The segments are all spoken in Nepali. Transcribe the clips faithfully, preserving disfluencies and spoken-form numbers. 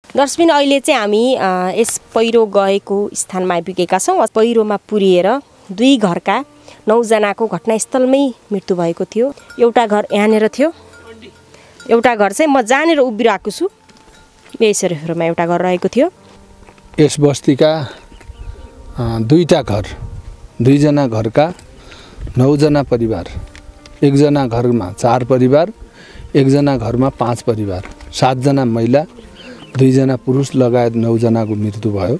दर्शबिन अहिले चाहिँ हामी यस पहिरो गएको स्थानमा आइपुगेका छौँ। पहिरोमा पुरिएर दुई घरका नौजनाको घटनास्थलमै मृत्यु भएको थियो। एउटा घर यहाँनिर थियो, एउटा घर चाहिँ म जहाँनिर उभिरहेको छु यसरीमा एउटा घर रहेको थियो। यस बस्तीका दुईटा घर, दुईजना घरका नौजना परिवार, एकजना घरमा चार परिवार, एकजना घरमा पाँच परिवार, सातजना महिला, दुईजना पुरुष लगायत नौजनाको मृत्यु भयो।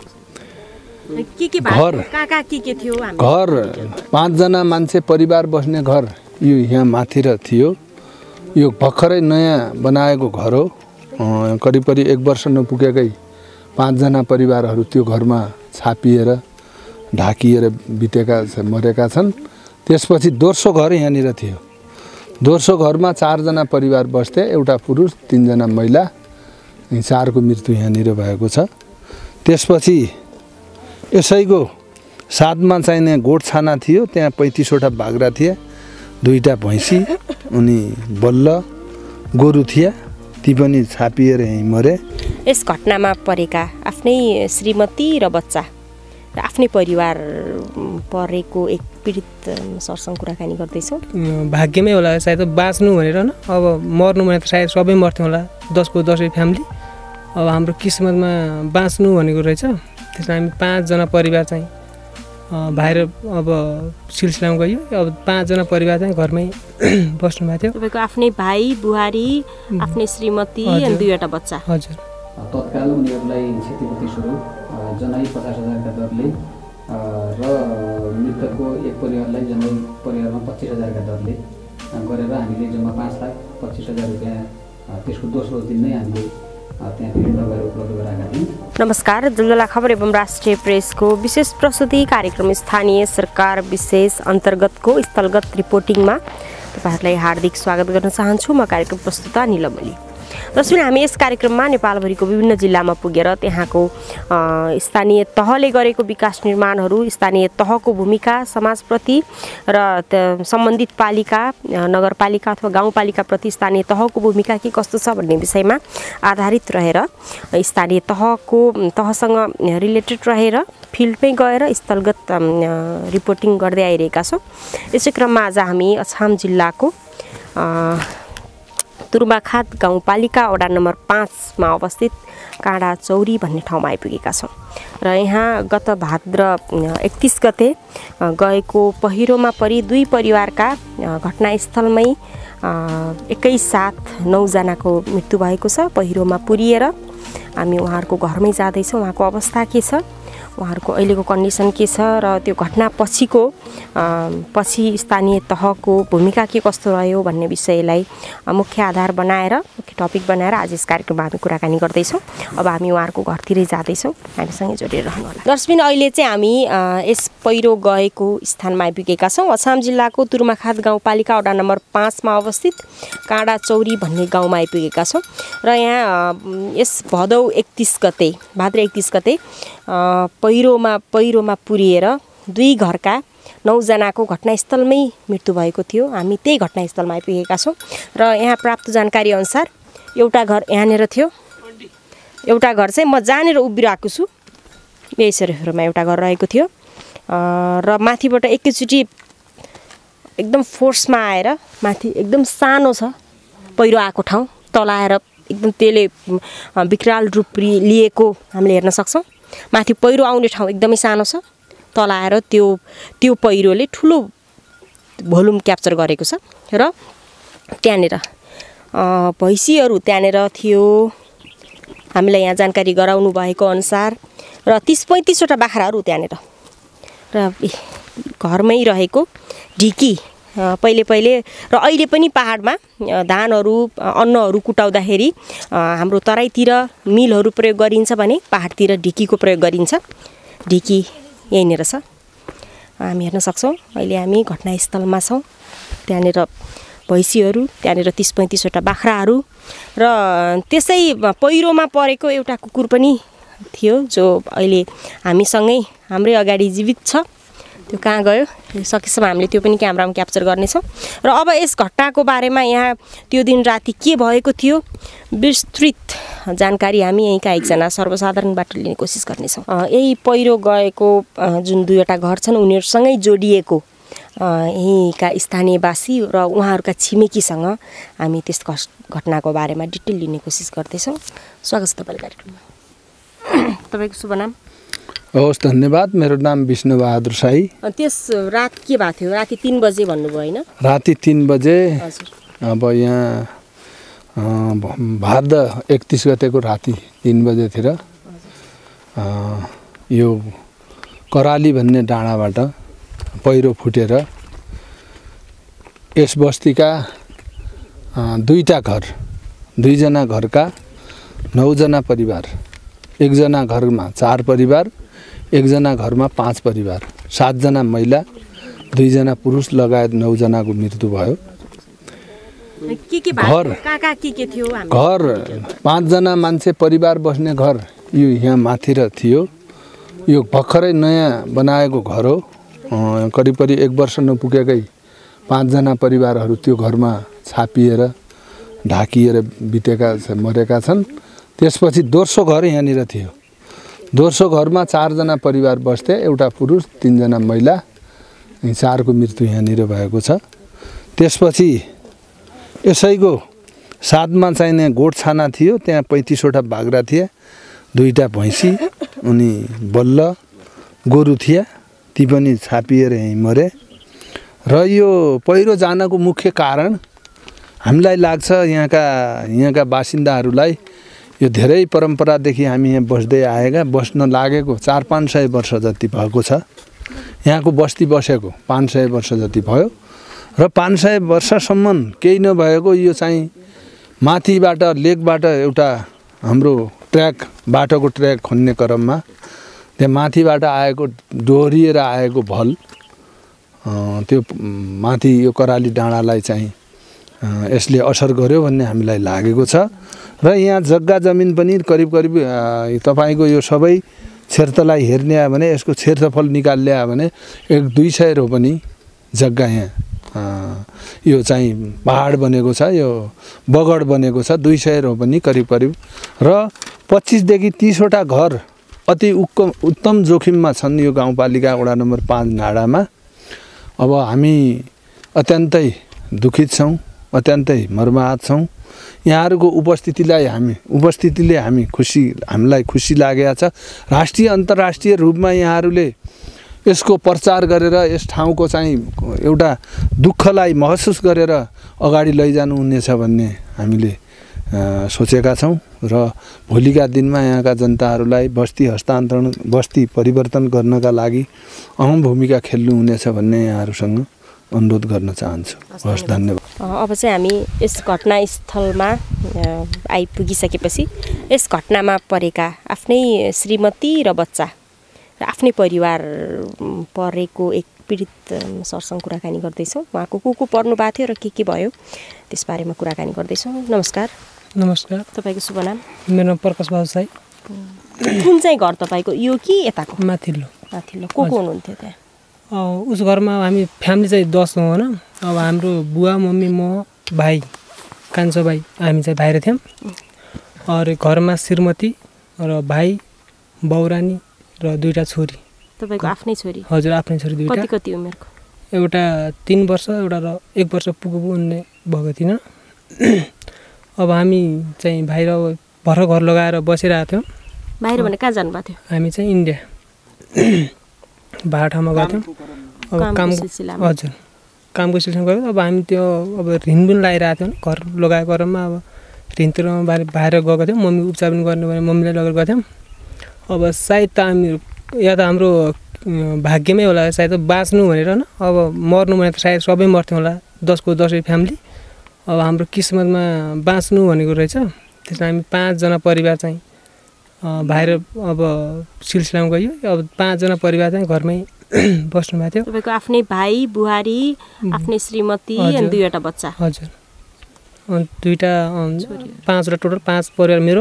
के के घर कहाँ कहाँ के के थियो? घर पाँचजना मान्छे परिवार बस्ने घर यो यहाँ माथिर थियो। यो भर्खरै नयाँ बनाएको घर हो। करिब करिब एक वर्ष नपुगेकै पाँचजना परिवारहरू त्यो घरमा छापिएर ढाकिएर बितेका मरेका छन्। त्यसपछि दोस्रो घर यहाँनिर थियो। दोस्रो घरमा चारजना परिवार बस्थे, एउटा पुरुष तीनजना महिला, चारको मृत्यु यहाँनिर भएको छ। त्यसपछि यसैको साथमा चाहिने गोठछाना थियो, त्यहाँ पैँतिसवटा बाख्रा थिए, दुईवटा भैँसी अनि बल्ल गोरु थिए, ती पनि छापिएर यहीँ मरे। यस घटनामा परेका आफ्नै श्रीमती र बच्चा र आफ्नै परिवार परेको एक पीडित सरसँग कुराकानी गर्दैछौँ। भाग्यमै होला सायद बाँच्नु भनेर न, अब मर्नु भने त सायद सबै मर्थ्यो होला, दसको दसै फ्यामिली। अब हाम्रो किस्मतमा बाँच्नु भनेको रहेछ। त्यसमा हामी पाँचजना परिवार चाहिँ बाहिर अब सिलसिलामा गयो। अब पाँचजना परिवार चाहिँ घरमै बस्नु भएको थियो। तपाईँको आफ्नै भाइ बुहारी, आफ्नै श्रीमती अनि दुईवटा बच्चा। हजुर। तत्काल उनीहरूलाई क्षतिपूर्ति स्वरूप जनै पचास हजारका दरले र मृतकको एक परिवारलाई जनै परिवारमा पच्चिस हजारका दरले गरेर हामीले जम्मा पाँच लाख पच्चिस हजार रुपियाँ त्यसको दोस्रो दिन नै हामीले त्यहाँ फिर्ता गरेर उपलब्ध गराएका थियौँ। नमस्कार, जलजला खबर एवं राष्ट्रिय प्रेसको विशेष प्रस्तुति कार्यक्रम स्थानीय सरकार विशेष अन्तर्गतको स्थलगत रिपोर्टिङमा तपाईँहरूलाई हार्दिक स्वागत गर्न चाहन्छु। म कार्यक्रम प्रस्तुता निलमली। दर्शक, हामी यस कार्यक्रममा नेपालभरिको विभिन्न जिल्लामा पुगेर त्यहाँको स्थानीय तहले गरेको विकास निर्माणहरू, स्थानीय तहको भूमिका समाजप्रति र सम्बन्धित पालिका, नगरपालिका अथवा गाउँपालिकाप्रति स्थानीय तहको भूमिका के कस्तो छ भन्ने विषयमा आधारित रहेर स्थानीय तहको तहसँग रिलेटेड रहेर फिल्डमै गएर स्थलगत रिपोर्टिङ गर्दै आइरहेका छौँ। यसै क्रममा आज हामी अछाम जिल्लाको तुर्बाखात गाउँपालिका वडा नम्बर पाँचमा अवस्थित काँडा चौरी भन्ने ठाउँमा आइपुगेका छौँ र यहाँ गत भाद्र एकतिस गते गएको पहिरोमा परि दुई परिवारका घटनास्थलमै एकैसाथ नौजनाको मृत्यु भएको छ। पहिरोमा पुरिएर हामी उहाँहरूको घरमै जाँदैछौँ। उहाँको अवस्था के छ, उहाँहरूको अहिलेको कन्डिसन के छ र त्यो घटना पछिको पछि स्थानीय तहको भूमिका के कस्तो रह्यो भन्ने विषयलाई मुख्य आधार बनाएर, मुख्य टपिक बनाएर आज यस कार्यक्रममा हामी कुराकानी गर्दैछौँ। अब हामी उहाँहरूको घरतिरै जाँदैछौँ, हामीसँगै जोडिएर रहनु होला। दर्शबिन, अहिले चाहिँ हामी यस पहिरो गएको स्थानमा आइपुगेका छौँ। अछाम जिल्लाको तुर्बाखात गाउँपालिका वडा नम्बर पाँचमा अवस्थित काँडा चौरी भन्ने गाउँमा आइपुगेका छौँ र यहाँ यस भदौ एकतिस गते भाद्र एकतिस गते पहिरोमा पहिरोमा पुरिएर दुई घरका नौजनाको घटनास्थलमै मृत्यु भएको थियो। हामी त्यही घटनास्थलमा आइपुगेका छौँ र यहाँ प्राप्त जानकारी अनुसार एउटा घर यहाँनिर थियो, एउटा घर चाहिँ म जहाँनिर उभिरहेको छु यसरीमा एउटा घर रहेको थियो र माथिबाट एकैचोटि एकदम फोर्समा आएर माथि एकदम सानो छ पहिरो आएको ठाउँ, तल आएर एकदम त्यसले विकराल रूप लिएको हामीले हेर्न सक्छौँ। माथि पहिरो आउने ठाउँ एकदमै सानो छ, तल आएर त्यो त्यो पहिरोले ठुलो भोल्युम क्याप्चर गरेको छ र त्यहाँनिर भैँसीहरू त्यहाँनिर थियो। हामीलाई यहाँ जानकारी गराउनु भएको अनुसार र तीस पैँतिसवटा बाख्राहरू त्यहाँनिर र घरमै रहेको ढिकी पहिले पहिले र अहिले पनि पहाडमा धानहरू अन्नहरू कुटाउँदाखेरि हाम्रो तराईतिर मिलहरू प्रयोग गरिन्छ भने पहाडतिर ढिकीको प्रयोग गरिन्छ। ढिकी यहीँनिर छ, हामी हेर्न सक्छौँ। अहिले हामी घटनास्थलमा छौँ। त्यहाँनिर भैँसीहरू, त्यहाँनिर तीस पैँतिसवटा बाख्राहरू र त्यसै पहिरोमा परेको एउटा कुकुर पनि थियो जो अहिले हामीसँगै हाम्रै अगाडि जीवित छ त्यो कहाँ गयो सकेसम्म हामीले त्यो पनि क्यामेरामा क्याप्चर गर्नेछौँ। र अब यस घटनाको बारेमा यहाँ त्यो दिन राति के भएको थियो विस्तृत जानकारी हामी यहीँका एकजना सर्वसाधारणबाट लिने कोसिस गर्नेछौँ। यही पहिरो गएको जुन दुईवटा घर छन् उनीहरूसँगै जोडिएको यहीँका स्थानीयवासी र उहाँहरूका छिमेकीसँग हामी त्यस घटनाको बारेमा डिटेल लिने कोसिस गर्दैछौँ। स्वागत छ तपाईँको कार्यक्रममा। तपाईँको शुभ नाम? हवस्, धन्यवाद। मेरो नाम विष्णु बहादुर साई। त्यस रात के भएको थियो? राति तीन बजे भन्नुभयो होइन? राति तीन बजे। अब यहाँ भाद्र एकतिस गतेको राति तीन बजेतिर यो कराली भन्ने डाँडाबाट पहिरो फुटेर यस बस्तीका दुईटा घर दुईजना घरका नौजना परिवार, एकजना घरमा चार परिवार, एकजना घरमा पाँच परिवार, सातजना महिला, दुईजना पुरुष लगायत नौजनाको मृत्यु भयो। के के घर कहाँ कहाँ के के थियो? घर पाँचजना मान्छे परिवार बस्ने घर यो यहाँ माथिर थियो। यो भर्खरै नयाँ बनाएको घर हो। करिब करिब एक वर्ष नपुगेकै पाँचजना परिवारहरू त्यो घरमा छापिएर ढाकिएर बितेका मरेका छन्। त्यसपछि दोस्रो घर यहाँनिर थियो। दोस्रो घरमा चारजना परिवार बस्थे, एउटा पुरुष तीनजना महिला, चारको मृत्यु यहाँनिर भएको छ। त्यसपछि यसैको साथमा चाहिने गोठछाना थियो, त्यहाँ पैँतिसवटा बाख्रा थिए, दुईवटा भैँसी अनि बल्ल गोरु थिए, ती पनि छापिएर यहीँ मरे। र यो पहिरो जानको मुख्य कारण हामीलाई लाग्छ यहाँका यहाँका बासिन्दाहरूलाई यो धेरै परम्परादेखि हामी यहाँ बस्दै आएका, बस्न लागेको चार पाँच सय वर्ष जति भएको छ। यहाँको बस्ती बसेको पाँच सय वर्ष जति भयो र पाँच सय वर्षसम्म केही नभएको यो चाहिँ माथिबाट लेकबाट एउटा हाम्रो ट्र्याक बाटोको ट्र्याक खन्ने क्रममा त्यहाँ माथिबाट आएको डोहोरिएर आएको भल त्यो माथि यो कराली डाँडालाई चाहिँ यसले असर गर्यो भन्ने हामीलाई लागेको छ। र यहाँ जग्गा जमिन पनि करिब करिब तपाईँको यो सबै क्षेत्रलाई हेर्ने हो भने यसको क्षेत्रफल निकाल्ने हो भने एक दुई सय रोपनी जग्गा यहाँ यो चाहिँ पहाड बनेको छ, यो बगड बनेको छ, दुई सय रोपनी करिब करिब। र पच्चिसदेखि तीसवटा घर अति उक्क उत्तम जोखिममा छन् यो गाउँपालिका वडा नम्बर पाँच नाडामा। अब हामी अत्यन्तै दुखित छौँ, अत्यन्तै मर्माहत छौँ। यहाँहरूको उपस्थितिलाई हामी उपस्थितिले हामी खुसी हामीलाई खुसी लागेको छ। राष्ट्रिय अन्तर्राष्ट्रिय रूपमा यहाँहरूले यसको प्रचार गरेर यस ठाउँको चाहिँ एउटा दुःखलाई महसुस गरेर अगाडि लैजानु हुनेछ भन्ने हामीले सोचेका छौँ। र भोलिका दिनमा यहाँका जनताहरूलाई बस्ती हस्तान्तरण बस्ती परिवर्तन गर्नका लागि अहम भूमिका खेल्नु हुनेछ भन्ने यहाँहरूसँग अनुरोध गर्न चाहन्छु। हस्, धन्यवाद। अब चाहिँ हामी यस घटनास्थलमा आइपुगिसकेपछि यस घटनामा परेका आफ्नै श्रीमती र बच्चा र आफ्नै परिवार परेको एक पीडित सरसँग कुराकानी गर्दैछौँ। उहाँको को को पर्नु भएको थियो र के के भयो त्यसबारेमा कुराकानी गर्दैछौँ। नमस्कार। नमस्कार। तपाईँको शुभ नाम? मेरो नाम प्रकाश बहादुर साई। कुन चाहिँ घर तपाईँको, यो कि यताको? माथिल्लो। माथिल्लो। को को हुनुहुन्थ्यो त्यहाँ? उस घरमा हामी फ्यामिली चाहिँ दस हौँ होइन। अब हाम्रो बुवा मम्मी म भाइ कान्छो भाइ हामी चाहिँ बाहिर थियौँ। अरू घरमा श्रीमती र भाइ बौरानी र दुईवटा छोरी। तपाईँको आफ्नै छोरी? हजुर, आफ्नै छोरी दुईवटा। कति कति उमेरको? एउटा तिन वर्ष एउटा र एक वर्ष पुगु उनले भएको थिएन। अब हामी चाहिँ बाहिर भर्खर घर लगाएर बसिरहेको थियौँ। बाहिर भने कहाँ जानुभएको थियो? हामी चाहिँ इन्डिया बाह्र ठाउँमा गएको थियौँ। अब काम हजुर कामको सिलसिलामा गयो। अब हामी त्यो अब ऋण पनि लगाइरहेको थियौँ घर लगाएको क्रममा। अब ऋणतिर बाहिर बाहिर गएको थियौँ। मम्मी उपचार पनि गर्ने भने मम्मीलाई लगेर गएको थियौँ। अब सायद त हामी या त हाम्रो भाग्यमै होला, सायद बाँच्नु भनेर न, अब मर्नु भने त सायद सबै मर्थ्यौँ होला, दसको दसै फ्यामिली। अब हाम्रो किस्मतमा बाँच्नु भनेको रहेछ। त्यसमा हामी पाँचजना परिवार चाहिँ बाहिर अब सिलसिलामा गयो। अब पाँचजना परिवार चाहिँ घरमै बस्नु भएको थियो। तपाईँको आफ्नै भाइ बुहारी, आफ्नै श्रीमती अनि दुईवटा बच्चा? हजुर, दुईवटा पाँचवटा टोटल पाँच परिवार मेरो।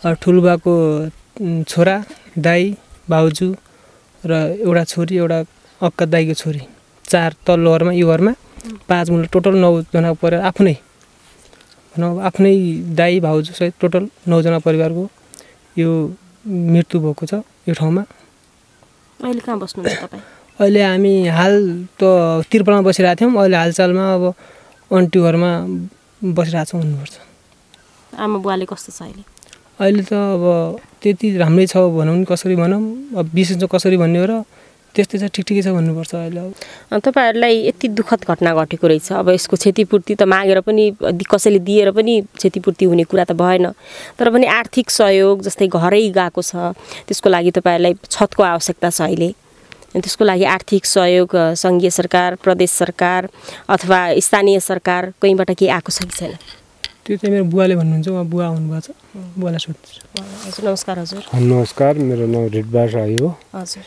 ठुलोबाको छोरा, दाइ, भाउजू र एउटा छोरी, एउटा अक्का दाईको छोरी चार तल्लो घरमा यो घरमा पाँच मुला टोटल नौजनाको परिवार आफ्नै भनौँ आफ्नै दाई भाउजू सहित टोटल नौजना परिवारको यो मृत्यु भएको छ यो ठाउँमा। अहिले कहाँ बस्नुहुन्छ तपाईँ? अहिले हामी हाल त त्रिपलमा बसिरहेको थियौँ, अहिले हालचालमा अब अन्टी घरमा बसिरहेको छौँ भन्नुपर्छ। आमा बुवाले कस्तो छ अहिले? अहिले त अब त्यति राम्रै छ भनौँ नि, कसरी भनौँ अब विशेष चाहिँ कसरी भन्ने हो र त्यस्तै छ, ठिक ठिकै छ भन्नुपर्छ अहिले। अब तपाईँहरूलाई यति दुःखद घटना घटेको रहेछ, अब यसको क्षतिपूर्ति त मागेर पनि कसैले दिएर पनि क्षतिपूर्ति हुने कुरा त भएन, तर पनि आर्थिक सहयोग जस्तै घरै गएको छ त्यसको लागि तपाईँहरूलाई छतको आवश्यकता छ अहिले, त्यसको लागि आर्थिक सहयोग सङ्घीय सरकार, प्रदेश सरकार अथवा स्थानीय सरकार कहीँबाट केही आएको छ कि छैन? त्यो चाहिँ मेरो बुवाले भन्नुहुन्छ, उहाँ बुवा हुनुभएको छ, बुवालाई सोध्छु। हजुर नमस्कार। हजुर नमस्कार, मेरो नाम रिटबास राई हो। हजुर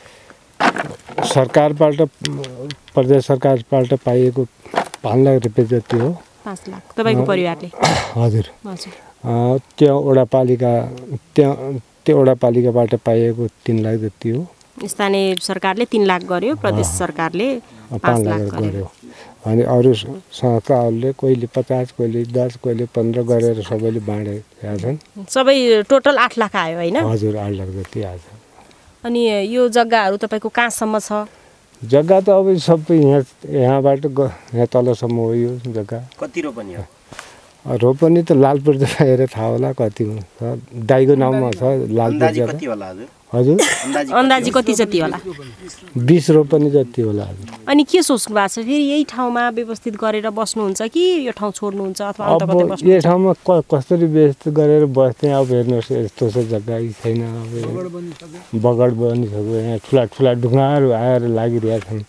सरकारबाट प्रदेश सरकारबाट पाइएको पाँच लाख रुपियाँ जति हो। पाँच लाख तपाईँको परिवारले? हजुर हजुर त्यो वडापालिका त्यहाँ त्यो वडापालिकाबाट पाइएको तिन लाख जति हो। स्थानीय सरकारले तिन लाख गर्यो, प्रदेश सरकारले पाँच लाख गर्यो। अनि अरू संस्थाहरूले कहिले पचास, कहिले दस, कहिले पन्ध्र गरेर सबैले बाँडेका छन्। सबै टोटल आठ लाख आयो होइन? हजुर आठ लाख जति आएछ। अनि यो जग्गाहरू तपाईँको कहाँसम्म छ? जग्गा त अब सबै यहाँ यहाँबाट यहाँ तलसम्म हो यो जग्गा। कति रोपनी हो? रोपनी त लालपुर हेरेर थाहा होला कति छ, दाइको नाममा छ लालपुर जग्गा। कति होला हजुर? हजुर अन्दाजी कति जति होला? बिस रोपनी जति होला। अनि के सोच्नु भएको छ, फेरि यही ठाउँमा व्यवस्थित गरेर बस्नुहुन्छ कि यो ठाउँ छोड्नुहुन्छ अथवा अन्त कतै बस्नुहुन्छ? यो ठाउँमा कसरी व्यवस्थित गरेर बस्ने, अब हेर्नुहोस् यस्तो छ जग्गा छैन, अब बगड बनिसक्यो, यहाँ ठुला ठुला ढुङ्गाहरू आएर लागिरहेका छन्।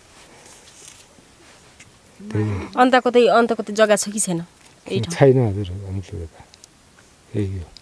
अन्त कतै अन्त कतै जग्गा छ कि छैन? छैन हजुर, अन्त जग्गा यही हो।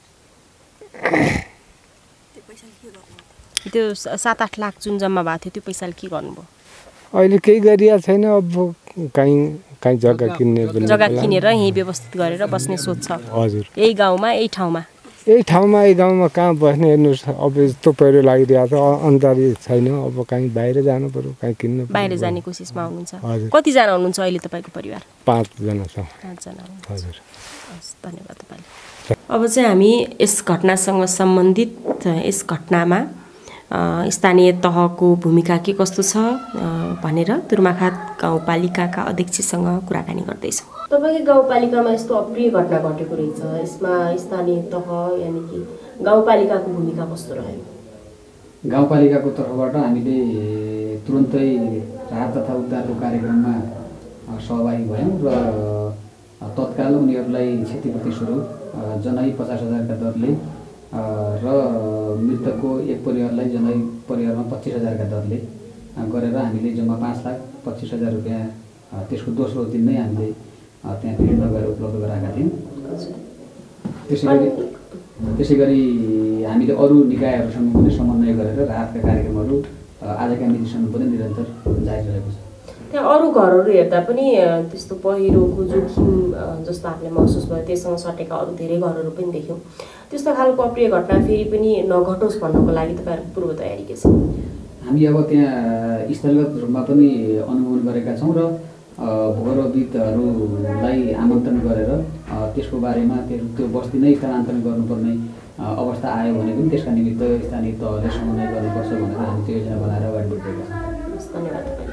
त्यो सात आठ लाख जुन जम्मा भएको थियो त्यो पैसाले के गर्नुभयो? अहिले केही गरिएको छैन, अब कहीँ कहीँ जग्गा किन्ने जग्गा किनेर यहीँ व्यवस्थित गरेर बस्ने सोच छ? हजुर यही गाउँमा यही ठाउँमा? यही ठाउँमा यही गाउँमा कहाँ बस्ने, हेर्नुहोस् अब यस्तो पहिरो लागिरहेको छ, अन्दाजी छैन, अब कहीँ बाहिर जानु पर्यो, कहीँ किन्नु पर्यो। बाहिर जाने कोसिसमा हुनुहुन्छ? हजुर। कतिजना हुनुहुन्छ अहिले तपाईँको परिवार? पाँचजना छ। पाँचजना हुनुहुन्छ। हजुर हस्, धन्यवाद तपाईँले। अब चाहिँ हामी यस घटनासँग सम्बन्धित यस घटनामा स्थानीय तहको भूमिका के कस्तो छ भनेर तुर्माखात गाउँपालिकाका अध्यक्षसँग कुराकानी गर्दैछौँ। तपाईँको गाउँपालिकामा यस्तो अप्रिय घटना घटेको रहेछ, यसमा स्थानीय तह यानि कि गाउँपालिकाको भूमिका कस्तो रह्यो? गाउँपालिकाको तर्फबाट हामीले तुरुन्तै राहत तथा उद्धारको कार्यक्रममा सहभागी भयौँ र तत्काल उनीहरूलाई क्षतिपूर्ति स्वरूप जनै पचास हजारका दरले र मृतकको एक परिवारलाई जनै परिवारमा पच्चिस हजारका दरले गरेर हामीले जम्मा पाँच लाख पच्चिस हजार रुपियाँ त्यसको दोस्रो दिन नै हामीले त्यहाँ फिल्ड नगरेर उपलब्ध गराएका थियौँ। त्यसै गरी त्यसै गरी हामीले अरू निकायहरूसँग पनि समन्वय गरेर राहतका कार्यक्रमहरू आजका मितिसम्म पनि निरन्तर जारी रहेको छ। त्यहाँ अरू घरहरू हेर्दा पनि त्यस्तो पहिरोको जोखिम जस्तो हामीले महसुस भयो, त्यससँग सटेका अरू धेरै घरहरू पनि देख्यौँ। त्यस्तो खालको अप्रिय घटना फेरि पनि नघटोस् भन्नको लागि तपाईँहरूको पूर्व तयारी के छ? हामी अब त्यहाँ स्थलगत रूपमा पनि अनुगमन गरेका छौँ र भूगर्भविदहरूलाई आमन्त्रण गरेर त्यसको बारेमा त्यो त्यो बस्ती नै स्थानान्तरण गर्नुपर्ने अवस्था आयो भने पनि त्यसका निमित्त स्थानीय तहले समन्वय गर्नुपर्छ भनेर हामी त्यो योजना बनाएर अगाडि बढिरहेका छौँ। धन्यवाद।